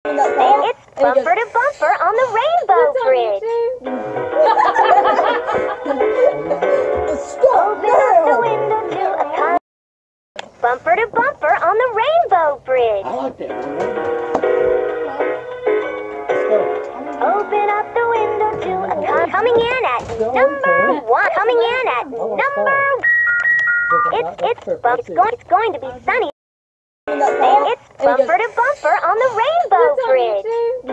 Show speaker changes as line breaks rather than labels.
It's bumper to bumper on the Rainbow Bridge. Open up the window to a con. Bumper to bumper on the Rainbow Bridge.
I like that one.
Open up the window to a con. Coming in at number 1. Coming in at number 1. It's going to be sunny. It's bumper to bumper on the Rainbow Bridge.